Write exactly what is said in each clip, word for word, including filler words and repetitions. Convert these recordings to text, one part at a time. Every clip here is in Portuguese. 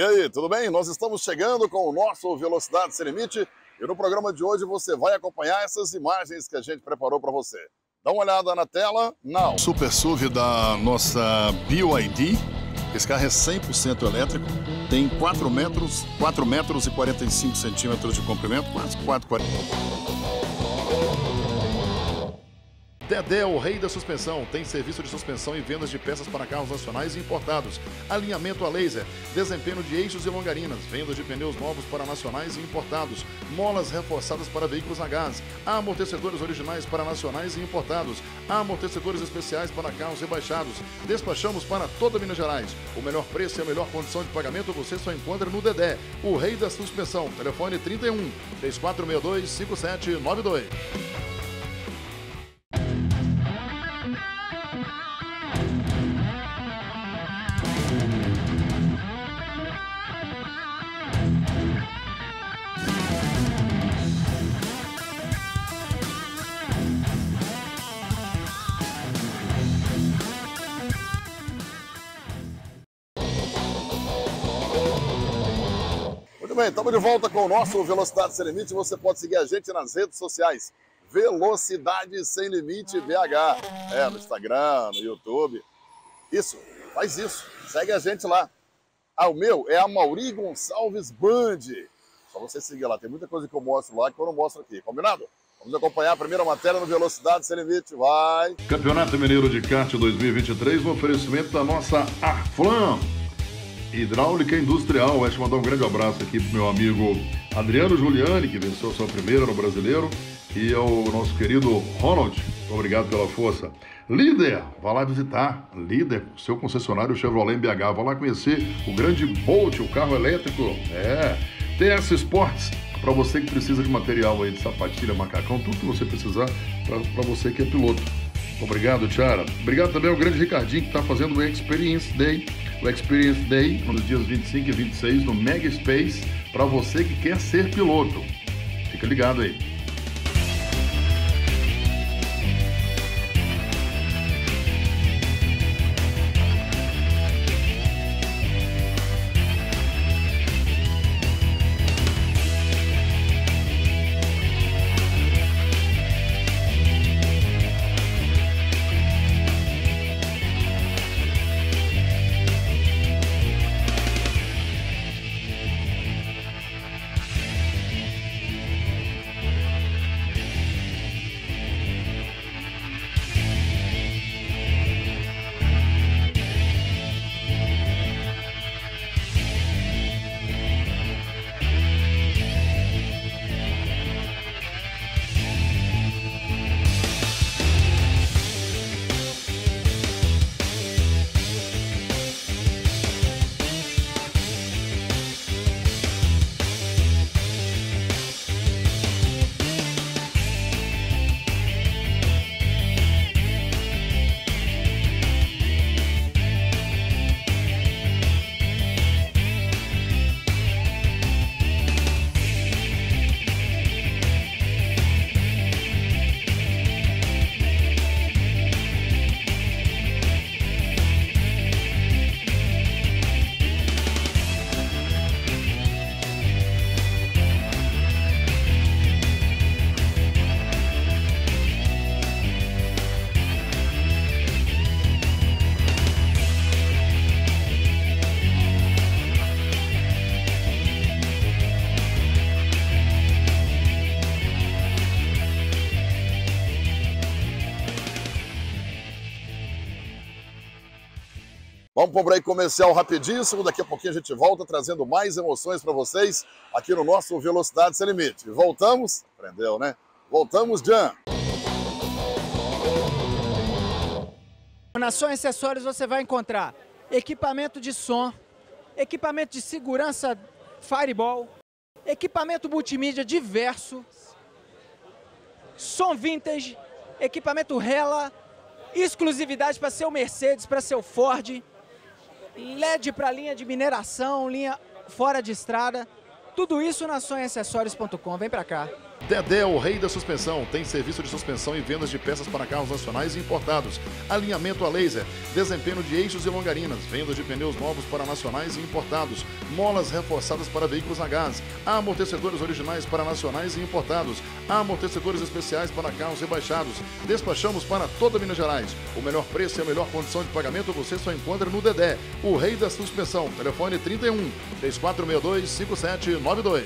E aí, tudo bem? Nós estamos chegando com o nosso Velocidade Sem Limite e no programa de hoje você vai acompanhar essas imagens que a gente preparou para você. Dá uma olhada na tela, não. Super S U V da nossa B Y D, esse carro é cem por cento elétrico, tem quatro metros, quatro metros e quarenta e cinco centímetros de comprimento, quase quatro, quarenta. Dedé, o rei da suspensão, tem serviço de suspensão e vendas de peças para carros nacionais e importados, alinhamento a laser, desempenho de eixos e longarinas, venda de pneus novos para nacionais e importados, molas reforçadas para veículos a gás, amortecedores originais para nacionais e importados, amortecedores especiais para carros rebaixados. Despachamos para toda Minas Gerais. O melhor preço e a melhor condição de pagamento você só encontra no Dedé, o rei da suspensão. Telefone trinta e um, três quatro seis dois, cinco sete nove dois. Muito bem, estamos de volta com o nosso Velocidade Sem Limite. Você pode seguir a gente nas redes sociais. Velocidade Sem Limite B H. É, no Instagram, no YouTube. Isso, faz isso. Segue a gente lá. Ah, o meu é a Mauri Gonçalves Band. Só você seguir lá. Tem muita coisa que eu mostro lá que eu não mostro aqui. Combinado? Vamos acompanhar a primeira matéria no Velocidade Sem Limite. Vai! Campeonato Mineiro de Kart dois mil e vinte e três, no oferecimento da nossa Arflam. Hidráulica Industrial. Deixa eu mandar um grande abraço aqui pro meu amigo Adriano Giuliani, que venceu sua primeira no Brasileiro, e ao nosso querido Ronald. Obrigado pela força. Líder, vá lá visitar. Líder, seu concessionário Chevrolet em B H. Vá lá conhecer o grande Bolt, o carro elétrico. É. T S Sports, para você que precisa de material aí de sapatilha, macacão, tudo que você precisar para você que é piloto. Obrigado, Tiara. Obrigado também ao grande Ricardinho, que está fazendo o Experience Day. O Experience Day, nos dias vinte e cinco e vinte e seis, no Mega Space, para você que quer ser piloto. Fica ligado aí. Vamos para um break comercial rapidíssimo, daqui a pouquinho a gente volta trazendo mais emoções para vocês aqui no nosso Velocidade Sem Limite. Voltamos? Aprendeu, né? Voltamos, Jan! Na Som Acessórios você vai encontrar equipamento de som, equipamento de segurança Fireball, equipamento multimídia diverso, som vintage, equipamento Hella, exclusividade para seu Mercedes, para seu Ford, L E D para linha de mineração, linha fora de estrada, tudo isso na som acessórios ponto com. Vem para cá. Dedé, o rei da suspensão, tem serviço de suspensão e vendas de peças para carros nacionais e importados, alinhamento a laser, desempenho de eixos e longarinas, vendas de pneus novos para nacionais e importados, molas reforçadas para veículos a gás, amortecedores originais para nacionais e importados, amortecedores especiais para carros rebaixados. Despachamos para toda Minas Gerais. O melhor preço e a melhor condição de pagamento você só encontra no Dedé, o rei da suspensão. Telefone trinta e um, três quatro seis dois, cinco sete nove dois.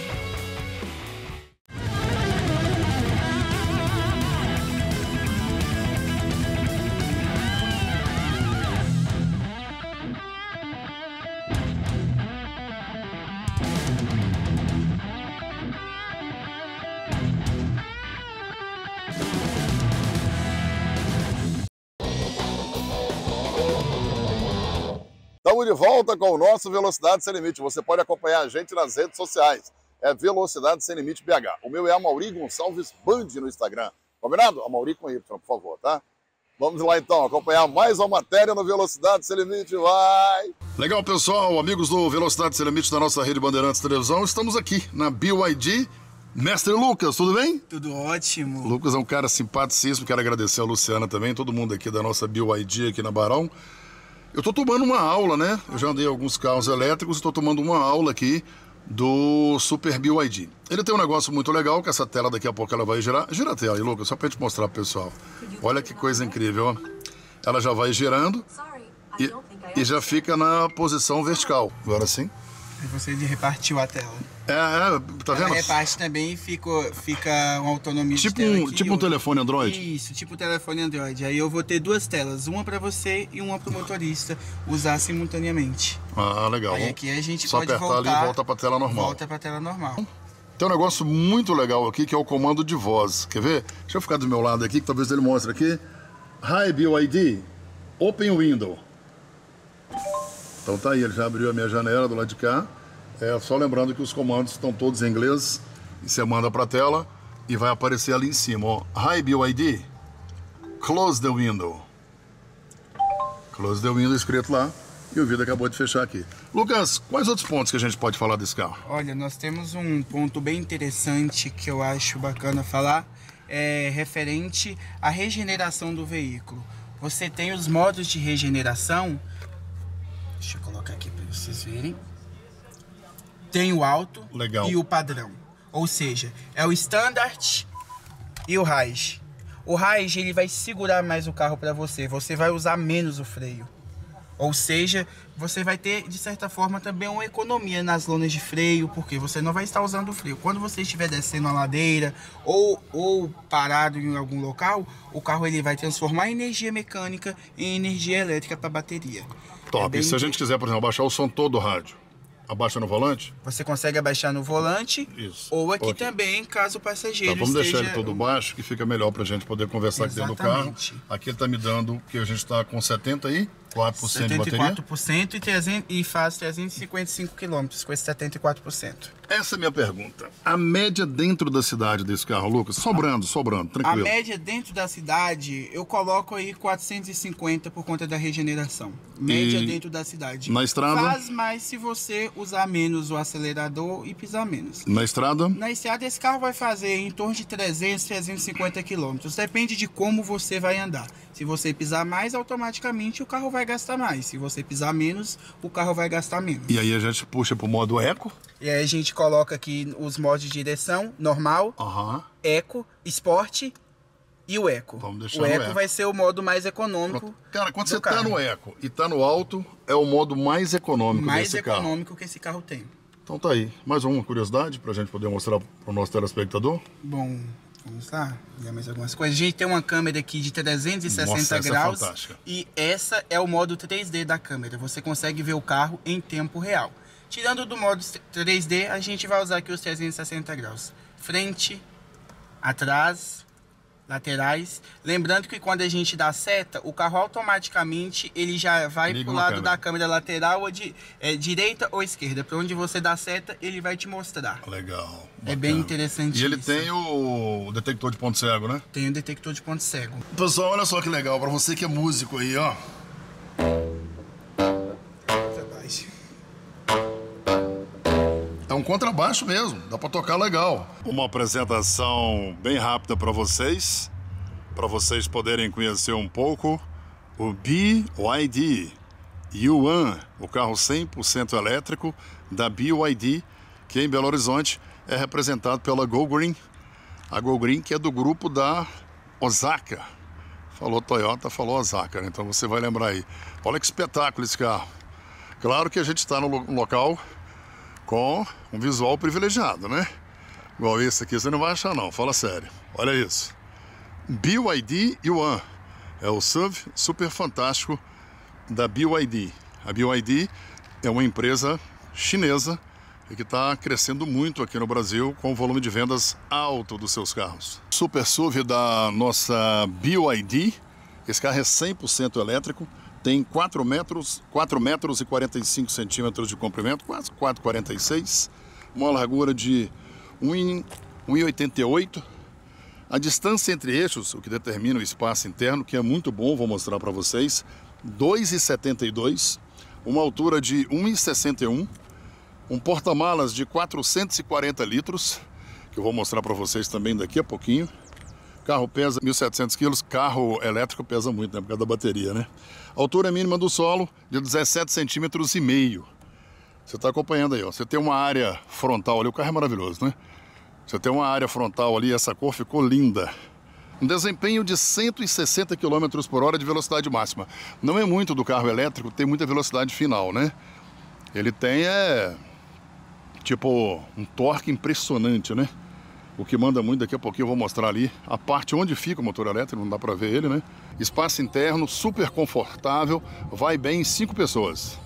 Estamos de volta com o nosso Velocidade Sem Limite. Você pode acompanhar a gente nas redes sociais. É Velocidade Sem Limite B H. O meu é Amaury Gonçalves Band no Instagram. Combinado? Amaury com Y, por favor, tá? Vamos lá então, acompanhar mais uma matéria no Velocidade Sem Limite. Vai! Legal, pessoal. Amigos do Velocidade Sem Limite da nossa rede Bandeirantes Televisão, estamos aqui na B Y D. Mestre Lucas, tudo bem? Tudo ótimo. O Lucas é um cara simpaticíssimo. Quero agradecer a Luciana também, todo mundo aqui da nossa B Y D aqui na Barão. Eu estou tomando uma aula, né? Eu já andei alguns carros elétricos e estou tomando uma aula aqui do Super B Y D. Ele tem um negócio muito legal, que essa tela daqui a pouco ela vai girar. Gira a tela aí, Lucas, só para gente mostrar pro pessoal. Olha que coisa incrível, ó. Ela já vai girando e, e já fica na posição vertical. Agora sim. Aí você repartiu a tela. É, é, tá vendo? Ela reparte também e fica, fica uma autonomia tipo de tela um, aqui, tipo um telefone Android? Isso, tipo um telefone Android. Aí eu vou ter duas telas, uma para você e uma para o motorista usar simultaneamente. Ah, legal. Aí aqui a gente Só pode apertar voltar, ali e volta para a tela normal. Volta para a tela normal. Tem um negócio muito legal aqui que é o comando de voz. Quer ver? Deixa eu ficar do meu lado aqui, que talvez ele mostre aqui. Hi B Y D, open window. Então tá aí, ele já abriu a minha janela do lado de cá. É só lembrando que os comandos estão todos em inglês. E você manda para a tela e vai aparecer ali em cima, ó. Hi B Y D, close the window. Close the window escrito lá. E o vidro acabou de fechar aqui. Lucas, quais outros pontos que a gente pode falar desse carro? Olha, nós temos um ponto bem interessante que eu acho bacana falar, é referente à regeneração do veículo. Você tem os modos de regeneração, deixa eu colocar aqui para vocês verem. Tem o alto Legal. E o padrão. Ou seja, é o standard e o high. O high ele vai segurar mais o carro para você, você vai usar menos o freio. Ou seja, você vai ter, de certa forma, também uma economia nas lonas de freio, porque você não vai estar usando o freio. Quando você estiver descendo a ladeira ou, ou parado em algum local, o carro ele vai transformar a energia mecânica em energia elétrica para a bateria. Top. É e se a gente quiser, por exemplo, abaixar o som todo do rádio, abaixa no volante? Você consegue abaixar no volante. Isso. Ou aqui, aqui também, caso o passageiro então, vamos esteja... deixar ele todo baixo, que fica melhor pra gente poder conversar Exatamente. aqui dentro do carro. Aqui ele tá me dando que a gente tá com setenta e quatro por cento de setenta e bateria. quatro por cento e, trezentos, e faz trezentos e cinquenta e cinco quilômetros com esse setenta e quatro por cento. Essa é a minha pergunta. A média dentro da cidade desse carro, Lucas? Sobrando, sobrando, A tranquilo. média dentro da cidade, eu coloco aí quatrocentos e cinquenta por conta da regeneração. Média E dentro da cidade. na estrada? Faz mais se você usar menos o acelerador e pisar menos. Na estrada? Na estrada, esse carro vai fazer em torno de trezentos, trezentos e cinquenta quilômetros. Depende de como você vai andar. Se você pisar mais, automaticamente o carro vai gastar mais. Se você pisar menos, o carro vai gastar menos. E aí a gente puxa pro modo eco? E aí a gente coloca aqui os modos de direção, normal, Aham. eco, esporte e o eco. Vamos deixar o no eco, eco. vai ser o modo mais econômico. Cara, quando do você carro. tá no eco e tá no alto, é o modo mais econômico mais desse carro. econômico que esse carro tem. Então tá aí. Mais uma curiosidade pra gente poder mostrar pro nosso telespectador. Bom, vamos lá, ver mais algumas coisas. A gente tem uma câmera aqui de trezentos e sessenta Nossa, essa é graus. fantástica. E essa é o modo três D da câmera. Você consegue ver o carro em tempo real. Tirando do modo três D, a gente vai usar aqui os trezentos e sessenta graus. Frente, atrás, laterais. Lembrando que quando a gente dá seta, o carro automaticamente ele já vai Liga pro uma lado câmera. da câmera lateral, ou de é, direita ou esquerda. Para onde você dá seta, ele vai te mostrar. Legal. É bem interessante E ele isso. tem o detector de ponto cego, né? Tem um detector de ponto cego. Pessoal, olha só que legal. Pra você que é músico aí, ó. É um contrabaixo mesmo, dá para tocar legal. Uma apresentação bem rápida para vocês, para vocês poderem conhecer um pouco o B Y D Yuan, o carro cem por cento elétrico da B Y D, que em Belo Horizonte é representado pela Go Green. A Go Green, que é do grupo da Osaka. Falou Toyota, falou Osaka, né? Então você vai lembrar aí. Olha que espetáculo esse carro. Claro que a gente está no local com um visual privilegiado, né? Igual esse aqui você não vai achar não, fala sério. Olha isso. B Y D Yuan. É o S U V super fantástico da B Y D. A B Y D é uma empresa chinesa e que está crescendo muito aqui no Brasil com o volume de vendas alto dos seus carros. Super S U V da nossa B Y D. Esse carro é cem por cento elétrico. Tem quatro metros, quatro metros e quarenta e cinco centímetros de comprimento, quase quatro metros e quarenta e seis. Uma largura de um metro e oitenta e oito. A distância entre eixos, o que determina o espaço interno, que é muito bom, vou mostrar para vocês, dois metros e setenta e dois. Uma altura de um metro e sessenta e um. Um porta-malas de quatrocentos e quarenta litros, que eu vou mostrar para vocês também daqui a pouquinho. O carro pesa mil e setecentos quilos, carro elétrico pesa muito, né, por causa da bateria, né? Altura mínima do solo de dezessete centímetros e meio. Você está acompanhando aí, ó. Você tem uma área frontal ali, o carro é maravilhoso, né? Você tem uma área frontal ali, essa cor ficou linda. Um desempenho de cento e sessenta quilômetros por hora de velocidade máxima. Não é muito do carro elétrico, tem muita velocidade final, né? Ele tem, é... tipo, um torque impressionante, né? O que manda muito, daqui a pouquinho eu vou mostrar ali a parte onde fica o motor elétrico, não dá para ver ele, né? Espaço interno, super confortável, vai bem em cinco pessoas.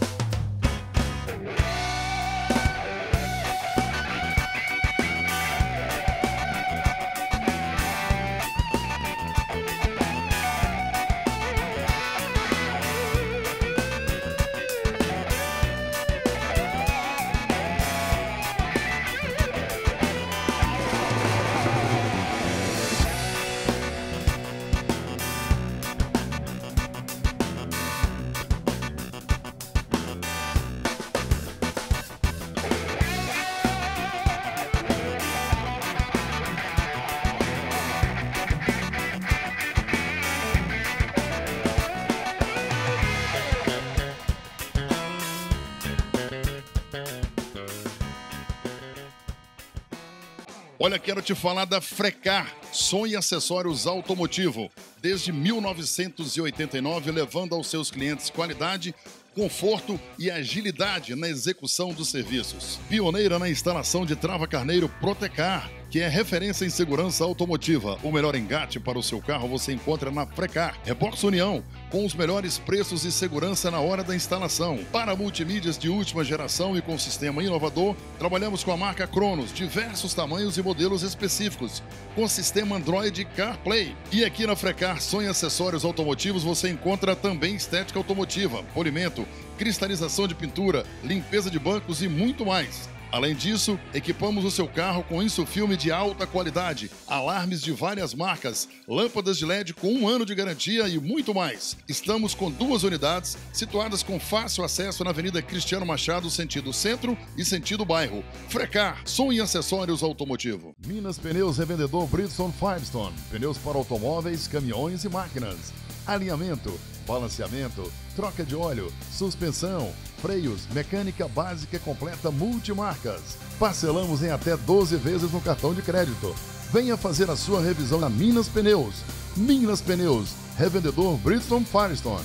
Olha, quero te falar da Frecar, som e acessórios automotivo. Desde mil novecentos e oitenta e nove, levando aos seus clientes qualidade, conforto e agilidade na execução dos serviços. Pioneira na instalação de trava-carneiro Protecar, que é referência em segurança automotiva. O melhor engate para o seu carro você encontra na Frecar. Rebox União, com os melhores preços e segurança na hora da instalação. Para multimídias de última geração e com sistema inovador, trabalhamos com a marca Cronos, diversos tamanhos e modelos específicos, com sistema Android CarPlay. E aqui na Frecar, som e acessórios automotivos, você encontra também estética automotiva, polimento, cristalização de pintura, limpeza de bancos e muito mais. Além disso, equipamos o seu carro com insufilme de alta qualidade, alarmes de várias marcas, lâmpadas de L E D com um ano de garantia e muito mais. Estamos com duas unidades situadas com fácil acesso na Avenida Cristiano Machado, sentido centro e sentido bairro. Frecar, som e acessórios automotivo. Minas Pneus Revendedor Bridgestone Firestone. Pneus para automóveis, caminhões e máquinas. Alinhamento, balanceamento, troca de óleo, suspensão, freios, mecânica básica completa multimarcas. Parcelamos em até doze vezes no cartão de crédito. Venha fazer a sua revisão na Minas Pneus. Minas Pneus, revendedor Bridgestone Firestone.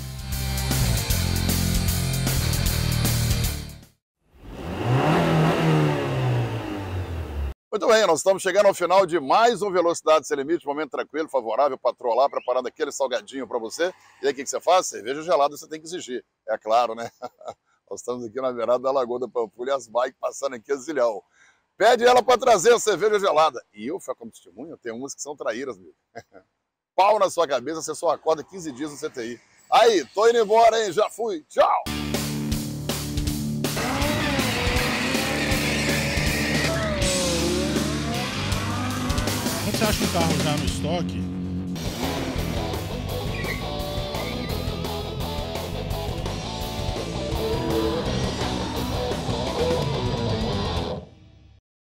Muito bem, nós estamos chegando ao final de mais um Velocidade Sem Limite, momento tranquilo, favorável para trollar, preparando aquele salgadinho para você. E aí o que, que você faz? Cerveja gelada você tem que exigir, é claro, né? Nós estamos aqui na beirada da Lagoa da Pampulha e as bikes passando aqui a zilhão. Pede ela para trazer a cerveja gelada. E eu, como testemunha, tem umas que são traíras, amigo. Pau na sua cabeça, você só acorda quinze dias no C T I. Aí, tô indo embora, hein? Já fui. Tchau! Quando você acha um carro já no estoque,